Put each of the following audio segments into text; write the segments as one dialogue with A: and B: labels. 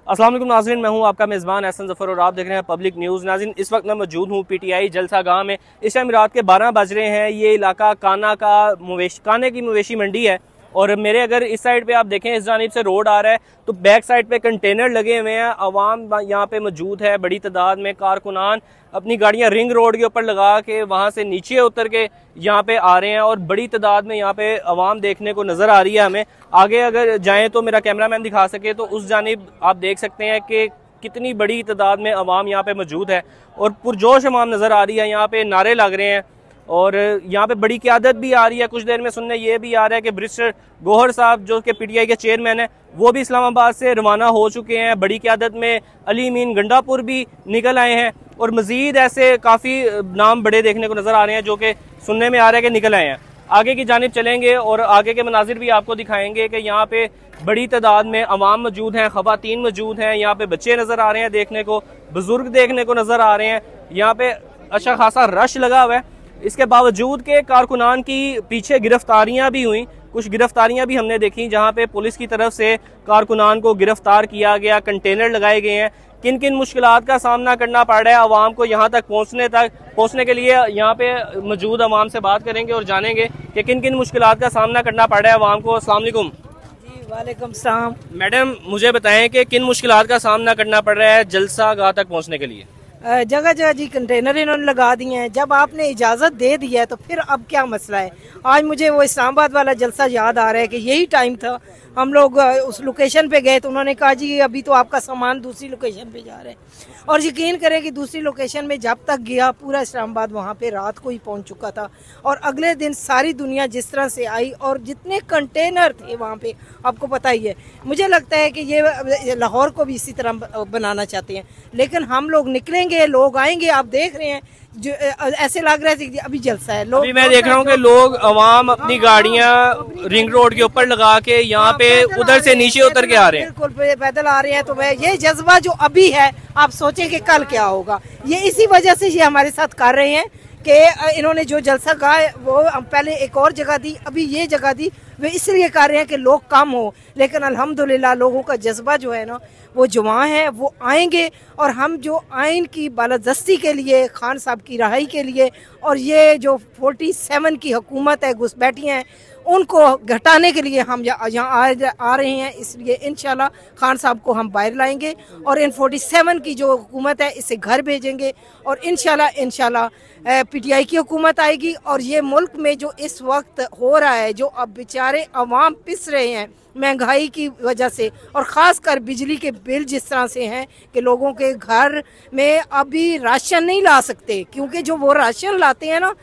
A: अस्सलाम वालेकुम नाज़रीन, मैं हूं आपका मेज़बान एहसन ज़फ़र और आप देख रहे हैं पब्लिक न्यूज़। नाज़रीन, इस वक्त मैं मौजूद हूं पीटीआई जलसा गांव में। इस टाइम रात के 12 बज रहे हैं। ये इलाका काने की मवेशी मंडी है और मेरे अगर इस साइड पे आप देखें, इस जानिब से रोड आ रहा है तो बैक साइड पे कंटेनर लगे हुए हैं। अवाम यहाँ पे मौजूद है बड़ी तादाद में। कारकुनान अपनी गाड़ियाँ रिंग रोड के ऊपर लगा के वहाँ से नीचे उतर के यहाँ पे आ रहे हैं और बड़ी तादाद में यहाँ पे अवाम देखने को नज़र आ रही है। हमें आगे अगर जाएं तो मेरा कैमरामैन दिखा सके तो उस जानिब आप देख सकते हैं कि कितनी बड़ी तादाद में अवाम यहाँ पे मौजूद है और पुरजोश अवाम नज़र आ रही है। यहाँ पे नारे लग रहे हैं और यहाँ पे बड़ी क़यादत भी आ रही है। कुछ देर में सुनने ये भी आ रहा है कि बैरिस्टर गौहर साहब जो कि पीटीआई के चेयरमैन हैं, वो भी इस्लामाबाद से रवाना हो चुके हैं। बड़ी क़यादत में अली मीन गंडापुर भी निकल आए हैं और मज़ीद ऐसे काफ़ी नाम बड़े देखने को नज़र आ रहे हैं जो कि सुनने में आ रहा है कि निकल आए हैं। आगे की जानिब चलेंगे और आगे के मनाजिर भी आपको दिखाएंगे कि यहाँ पे बड़ी तादाद में अवाम मौजूद हैं, ख़वातीन मौजूद हैं। यहाँ पे बच्चे नज़र आ रहे हैं देखने को, बुजुर्ग देखने को नज़र आ रहे हैं। यहाँ पे अच्छा खासा रश लगा हुआ है। इसके बावजूद के कारकुनान की पीछे गिरफ्तारियां भी हुई, कुछ गिरफ्तारियां भी हमने देखी जहां पे पुलिस की तरफ से कारकुनान को गिरफ्तार किया गया, कंटेनर लगाए गए हैं। किन किन मुश्किलात का सामना करना पड़ रहा है अवाम को यहाँ तक पहुँचने के लिए, यहाँ पे मौजूद अवाम से बात करेंगे और जानेंगे कि किन किन मुश्किलात का सामना करना पड़ रहा है अवाम को। अस्सलाम वालेकुम।
B: जी वालेकुम सलाम।
A: मैडम, मुझे बताएं कि किन मुश्किलात का सामना करना पड़ रहा है जलसा गाह तक पहुँचने के लिए?
B: जगह जगह जी कंटेनर इन्होंने लगा दिए हैं। जब आपने इजाज़त दे दी है तो फिर अब क्या मसला है? आज मुझे वो इस्लामाबाद वाला जलसा याद आ रहा है कि यही टाइम था, हम लोग उस लोकेशन पे गए तो उन्होंने कहा जी अभी तो आपका सामान दूसरी लोकेशन पे जा रहा है। और यकीन करें कि दूसरी लोकेशन में जब तक गया पूरा इस्लामाबाद वहाँ पे रात को ही पहुँच चुका था और अगले दिन सारी दुनिया जिस तरह से आई और जितने कंटेनर थे वहाँ पे आपको पता ही है। मुझे लगता है कि ये लाहौर को भी इसी तरह बनाना चाहते हैं, लेकिन हम लोग निकलेंगे, लोग आएंगे। आप देख रहे हैं जो ऐसे लग रहा है कि अभी जलसा है। लोग,
A: अभी मैं देख रहा हूँ कि लोग अवाम अपनी गाड़ियाँ रिंग रोड के ऊपर लगा के यहाँ पे उधर से नीचे उतर के आ रहे हैं,
B: बिल्कुल पैदल आ रहे हैं। तो ये जज्बा जो अभी है, आप सोचें कि कल क्या होगा। ये इसी वजह से ये हमारे साथ कर रहे हैं कि इन्होंने जो जलसा कहा है वो पहले एक और जगह दी, अभी ये जगह दी, वे इसलिए कर रहे हैं कि लोग कम हो। लेकिन अल्हम्दुलिल्लाह लोगों का जज्बा जो है ना वो जवां है, वो आएंगे और हम जो आइन की बालादस्ती के लिए, खान साहब की रहाई के लिए और ये जो 47 की हुकूमत है, घुसपैठियाँ हैं, उनको घटाने के लिए हम यहाँ आ रहे हैं। इसलिए इंशाल्लाह खान साहब को हम बाहर लाएंगे और इन 47 की जो हुकूमत है इसे घर भेजेंगे और इंशाल्लाह पीटीआई की हुकूमत आएगी। और ये मुल्क में जो इस वक्त हो रहा है, जो अब बेचारे अवाम पिस रहे हैं महंगाई की वजह से और ख़ास कर बिजली के बिल जिस तरह से हैं कि लोगों के घर में अभी राशन नहीं ला सकते, क्योंकि जो वो राशन लाते हैं ना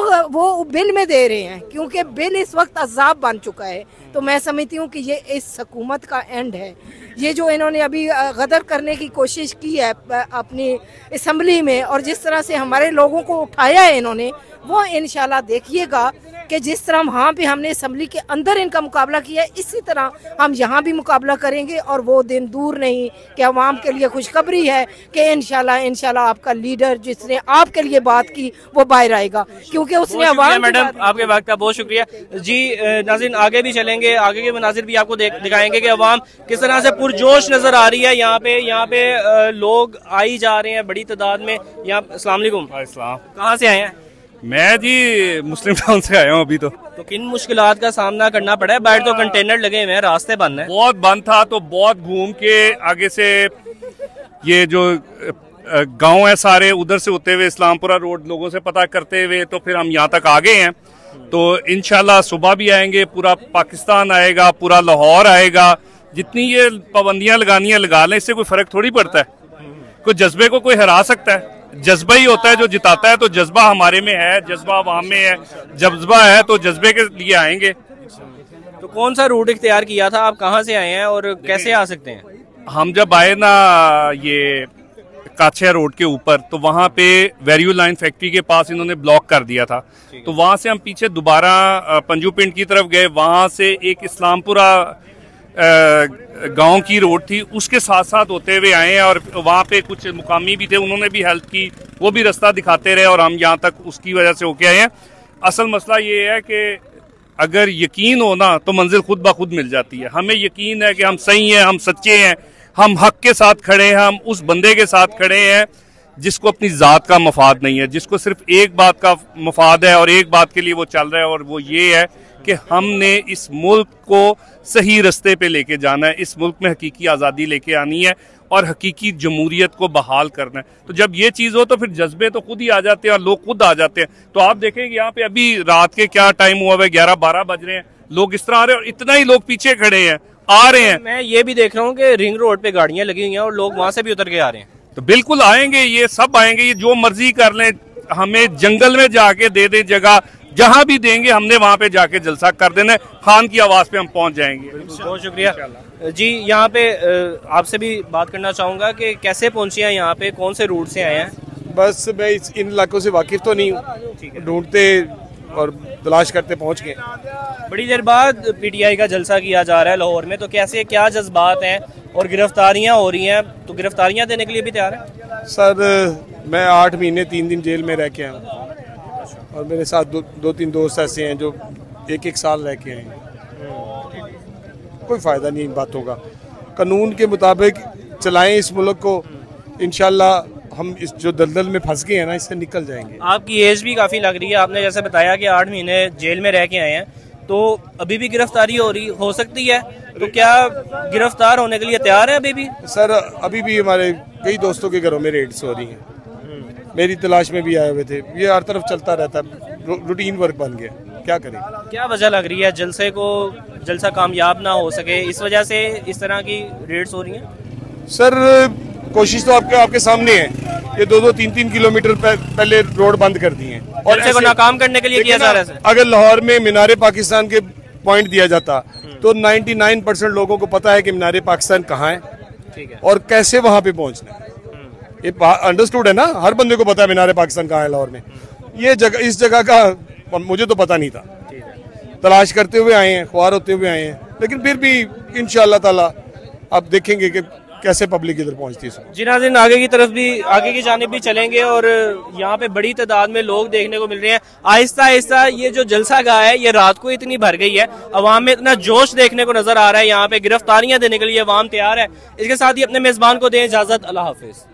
B: वो बिल में दे रहे हैं, क्योंकि बिल इस वक्त अजाब बन चुका है। तो मैं समझती हूँ कि ये इस हुकूमत का एंड है। ये जो इन्होंने अभी गदर करने की कोशिश की है अपनी असम्बली में और जिस तरह से हमारे लोगों को उठाया है इन्होंने, वो इंशाल्लाह देखिएगा कि जिस तरह वहाँ पे हमने असम्बली के अंदर इनका मुकाबला किया है, इसी तरह हम यहाँ भी मुकाबला करेंगे। और वो दिन दूर नहीं कि अवाम के लिए खुशखबरी है कि इंशाल्लाह आपका लीडर जिसने आपके लिए बात की वो बाहर आएगा, क्योंकि उसने अवाम।
A: मैडम, आपके वक्त का बहुत शुक्रिया जी। नाज़रीन, आगे भी चलेंगे, आगे के मनाजिर भी आपको दिखाएंगे कि अवाम किस तरह से पुरजोश नजर आ रही है। यहाँ पे लोग आई जा रहे हैं बड़ी तादाद में। यहाँ अस्सलाम वालेकुम। कहाँ से आए हैं?
C: मैं जी मुस्लिम टाउन से आया हूँ अभी। तो
A: किन मुश्किलात का सामना करना पड़ा है? बाहर तो कंटेनर लगे हुए हैं, रास्ते बंद हैं।
C: बहुत बंद था तो बहुत घूम के आगे से ये जो गांव है सारे उधर से होते हुए इस्लामपुरा रोड लोगों से पता करते हुए तो फिर हम यहाँ तक आ गए हैं। तो इंशाल्लाह सुबह भी आएंगे, पूरा पाकिस्तान आएगा, पूरा लाहौर आएगा। जितनी ये पाबंदियां लगानी है लगा लें, इससे कोई फर्क थोड़ी पड़ता है। कोई जज्बे को कोई हरा सकता है? जज्बा ही होता है जो जिताता है। तो जज्बा हमारे में है, जज्बा अवाम में है, जज्बा है तो जज्बे के लिए आएंगे।
A: तो कौन सा रूट इख्तियार किया था? आप कहाँ से आए हैं और कैसे आ सकते हैं?
C: हम जब आए ना ये काछिया रोड के ऊपर, तो वहाँ पे वेरियो लाइन फैक्ट्री के पास इन्होंने ब्लॉक कर दिया था। तो वहाँ से हम पीछे दोबारा पंजू पिंड की तरफ गए। वहाँ से एक इस्लामपुरा गांव की रोड थी, उसके साथ साथ होते हुए आए हैं और वहाँ पे कुछ मुकामी भी थे, उन्होंने भी हेल्प की, वो भी रास्ता दिखाते रहे और हम यहाँ तक उसकी वजह से होके आए हैं। असल मसला ये है कि अगर यकीन हो ना तो मंजिल खुद ब खुद मिल जाती है। हमें यकीन है कि हम सही हैं, हम सच्चे हैं, हम हक के साथ खड़े हैं, हम उस बंदे के साथ खड़े हैं जिसको अपनी ज़ात का मफाद नहीं है, जिसको सिर्फ एक बात का मफाद है और एक बात के लिए वो चल रहा है, और वो ये है कि हमने इस मुल्क को सही रास्ते पे लेके जाना है, इस मुल्क में हकीकी आज़ादी लेके आनी है और हकीकी जमहूरियत को बहाल करना है। तो जब ये चीज़ हो तो फिर जज्बे तो खुद ही आ जाते हैं और लोग खुद आ जाते हैं। तो आप देखेंगे यहाँ पे अभी रात के क्या टाइम हुआ है, 11-12 बज रहे हैं, लोग इस तरह आ रहे हैं और इतना ही लोग पीछे खड़े हैं, आ रहे हैं।
A: मैं ये भी देख रहा हूँ कि रिंग रोड पे गाड़ियां लगी हुई हैं और लोग वहां से भी उतर के आ रहे हैं।
C: तो बिल्कुल आएंगे, ये सब आएंगे, ये जो मर्जी कर लें, हमें जंगल में जाके दे दे जगह, जहां भी देंगे हमने वहां पे जाके जलसा कर देना है, खान की आवाज पे हम पहुंच जाएंगे।
A: बहुत शुक्रिया जी। यहाँ पे आपसे भी बात करना चाहूंगा कि कैसे पहुंचे हैं यहाँ पे, कौन से रूट से आए हैं?
D: बस मैं इन इलाकों से वाकिफ तो नहीं हूँ, ढूंढते और तलाश करते पहुंच गए।
A: बड़ी देर बाद पीटीआई का जलसा किया जा रहा है लाहौर में, तो कैसे क्या जज्बात हैं और गिरफ्तारियां हो रही हैं, तो गिरफ्तारियां देने के लिए भी तैयार हैं?
D: सर मैं 8 महीने 3 दिन जेल में रह के आया हूँ और मेरे साथ दो तीन दोस्त ऐसे हैं जो 1-1 साल रह के आए हैं। कोई फ़ायदा नहीं इन बातों का, कानून के मुताबिक चलाएं इस मुल्क को, इंशाल्लाह हम इस जो दलदल में फंस गए हैं ना, इससे निकल जाएंगे।
A: आपकी एज भी काफ़ी लग रही है, आपने जैसे बताया कि 8 महीने जेल में रह के आए हैं, तो अभी भी गिरफ्तारी हो सकती है, तो क्या गिरफ्तार होने के लिए तैयार है अभी भी?
D: सर अभी भी हमारे कई दोस्तों के घरों में रेड्स हो रही हैं, मेरी तलाश में भी आए हुए थे, ये हर तरफ चलता रहता है, रूटीन वर्क बन गया, क्या करें? क्या
A: वजह लग रही है जलसा कामयाब ना हो सके, इस वजह से इस तरह की रेड्स हो रही हैं?
D: सर कोशिश तो आपके सामने है, ये 2-3 किलोमीटर पहले रोड बंद कर दी है
A: और जलसे को नाकाम करने के लिए किया जा रहा है।
D: अगर लाहौर में मीनारे पाकिस्तान के पॉइंट दिया जाता तो 99% लोगों को पता है कि मीनारे पाकिस्तान कहाँ है, ठीक है, और कैसे वहां पे पहुंचना है, ये अंडरस्टूड है ना, हर बंदे को पता है मीनारे पाकिस्तान कहाँ है लाहौर में। ये जगह, इस जगह का मुझे तो पता नहीं था, तलाश करते हुए आए हैं, ख्वार होते हुए आए हैं, लेकिन फिर भी इंशाअल्लाह ताला आप देखेंगे कि कैसे पब्लिक इधर पहुंचती है।
A: जी नाज़रीन, आगे की जानिब भी चलेंगे और यहाँ पे बड़ी तादाद में लोग देखने को मिल रहे हैं। आहिस्ता आहिस्ता ये जो जलसा गाह है ये रात को इतनी भर गई है, अवाम में इतना जोश देखने को नजर आ रहा है, यहाँ पे गिरफ्तारियां देने के लिए अवाम तैयार है। इसके साथ ही अपने मेजबान को दें इजाजत, अल्लाह हाफिज।